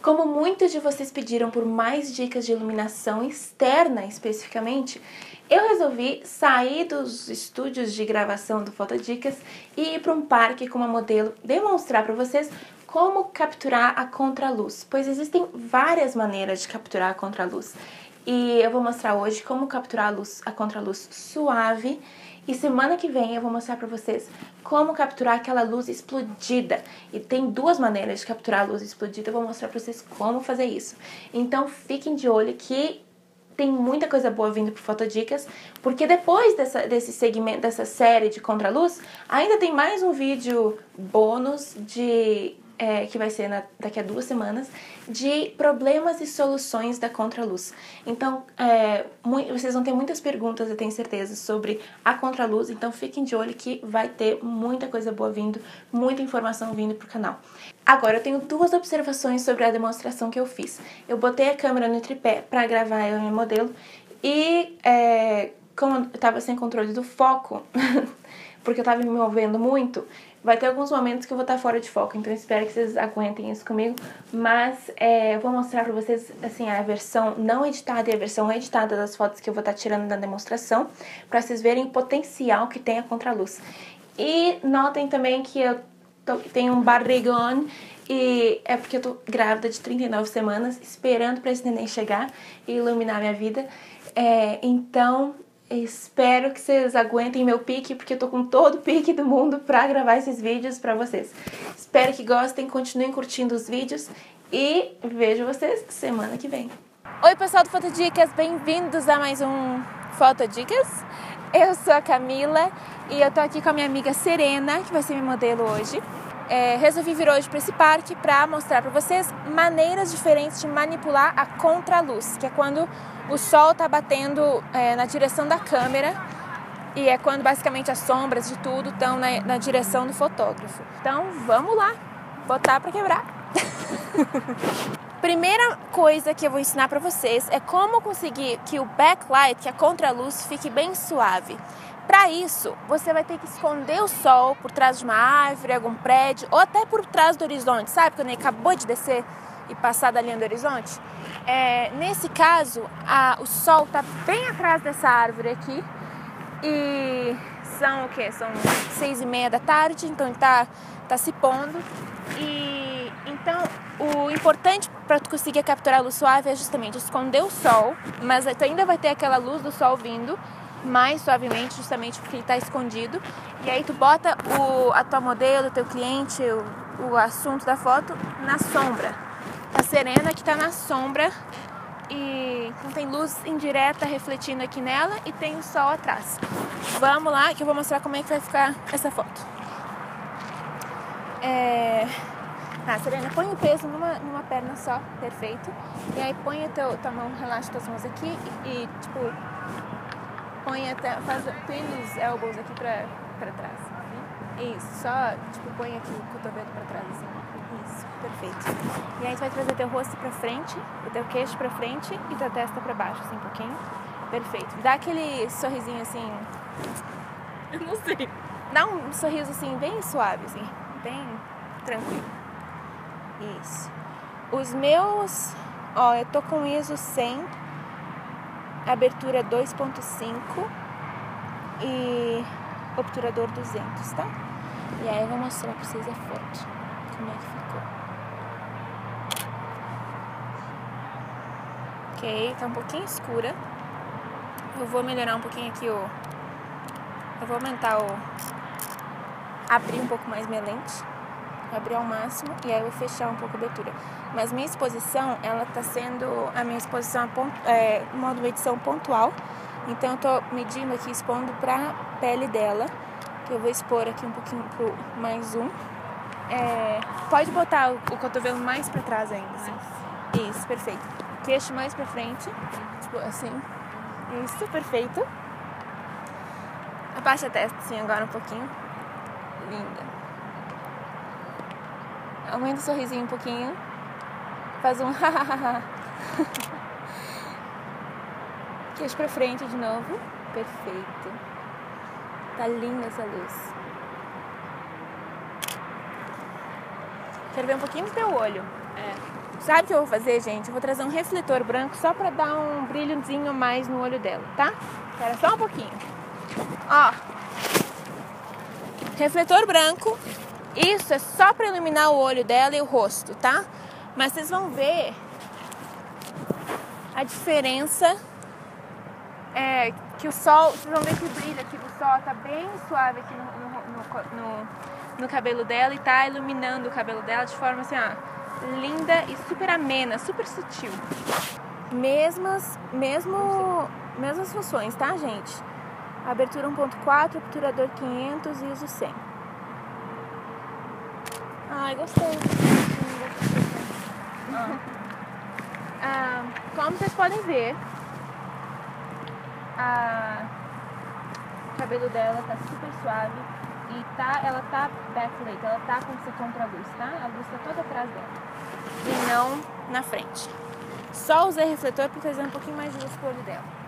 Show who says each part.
Speaker 1: Como muitos de vocês pediram por mais dicas de iluminação externa especificamente, eu resolvi sair dos estúdios de gravação do Fotodicas e ir para um parque com uma modelo demonstrar para vocês como capturar a contraluz, pois existem várias maneiras de capturar a contraluz. E eu vou mostrar hoje como capturar a contraluz suave. E semana que vem eu vou mostrar pra vocês como capturar aquela luz explodida. E tem duas maneiras de capturar a luz explodida, eu vou mostrar pra vocês como fazer isso. Então fiquem de olho que tem muita coisa boa vindo pro Fotodicas, porque depois desse segmento, dessa série de contraluz, ainda tem mais um vídeo bônus que vai ser daqui a 2 semanas, de problemas e soluções da contraluz. Então, vocês vão ter muitas perguntas, eu tenho certeza, sobre a contraluz, então fiquem de olho que vai ter muita coisa boa vindo, muita informação vindo pro canal. Agora, eu tenho 2 observações sobre a demonstração que eu fiz. Eu botei a câmera no tripé para gravar eu e minha modelo, e como eu estava sem controle do foco, porque eu estava me movendo muito, vai ter alguns momentos que eu vou estar fora de foco, então eu espero que vocês aguentem isso comigo. Mas eu vou mostrar pra vocês assim, a versão não editada e a versão editada das fotos que eu vou estar tirando na demonstração, pra vocês verem o potencial que tem a contraluz. E notem também que eu tenho um barrigão, e é porque eu tô grávida de 39 semanas, esperando pra esse neném chegar e iluminar minha vida. Então, espero que vocês aguentem meu pique, porque eu tô com todo o pique do mundo pra gravar esses vídeos pra vocês. Espero que gostem, continuem curtindo os vídeos e vejo vocês semana que vem. Oi pessoal do Fotodicas, bem-vindos a mais um Fotodicas. Eu sou a Camila e eu tô aqui com a minha amiga Serena, que vai ser minha modelo hoje. Resolvi vir hoje para esse parque para mostrar para vocês maneiras diferentes de manipular a contraluz, que é quando o sol está batendo na direção da câmera e é quando basicamente as sombras de tudo estão na direção do fotógrafo. Então vamos lá, botar para quebrar! Primeira coisa que eu vou ensinar para vocês é como conseguir que o backlight, que a contraluz, fique bem suave. Para isso, você vai ter que esconder o sol por trás de uma árvore, algum prédio, ou até por trás do horizonte, sabe? Quando ele acabou de descer e passar da linha do horizonte. Nesse caso, o sol está bem atrás dessa árvore aqui. E são o quê? São 6h30 da tarde, então ele tá se pondo. E então, o importante para tu conseguir capturar a luz suave é justamente esconder o sol, mas tu ainda vai ter aquela luz do sol vindo mais suavemente, justamente porque ele está escondido. E aí tu bota a tua modelo, o teu cliente, o assunto da foto na sombra. A Serena que está na sombra e não tem luz indireta refletindo aqui nela e tem o sol atrás. Vamos lá que eu vou mostrar como é que vai ficar essa foto. Serena, põe o peso numa perna só, perfeito. E aí põe tua mão, relaxa tuas mãos aqui e tipo, põe os elbows aqui pra trás. Isso, só tipo, põe aqui o cotovelo pra trás assim. Isso, perfeito. E aí tu vai trazer teu rosto pra frente, o teu queixo pra frente e tua testa pra baixo, assim, um pouquinho. Perfeito. Dá aquele sorrisinho assim. Eu não sei. Dá um sorriso assim, bem suave, assim, bem tranquilo. Isso. Os meus, eu tô com ISO 100, abertura 2.5 e obturador 200, tá? E aí eu vou mostrar pra vocês a foto, como é que ficou. Ok, tá um pouquinho escura. Eu vou melhorar um pouquinho aqui eu vou aumentar abrir um pouco mais minha lente, abrir ao máximo, e aí eu vou fechar um pouco a abertura. Mas minha exposição, ela tá sendo a minha exposição modo edição pontual. Então eu tô medindo aqui, expondo pra pele dela, que eu vou expor aqui um pouquinho pro mais um. Pode botar o cotovelo mais pra trás ainda, assim. Isso, perfeito. Queixo mais pra frente, tipo assim. Isso, perfeito. Abaixa a testa assim agora um pouquinho. Linda. Aumenta o sorrisinho um pouquinho. Faz um hahaha. Queixo pra frente de novo. Perfeito. Tá linda essa luz. Quero ver um pouquinho do teu olho. Sabe o que eu vou fazer, gente? Eu vou trazer um refletor branco só pra dar um brilhozinho mais no olho dela, tá? Espera só um pouquinho. Ó. Refletor branco. Isso é só pra iluminar o olho dela e o rosto, tá? Mas vocês vão ver a diferença que o sol... Vocês vão ver que o brilho aqui do sol tá bem suave aqui no cabelo dela e tá iluminando o cabelo dela de forma assim, ó, linda e super amena, super sutil. Mesmas funções, tá, gente? Abertura 1.4, obturador 500 e ISO 100. Ai, gostei. Como vocês podem ver, o cabelo dela tá super suave e ela tá backlit, ela tá com esse contra-luz, tá? A luz tá toda atrás dela e não na frente. Só usei refletor para trazer um pouquinho mais de luz pro olho dela.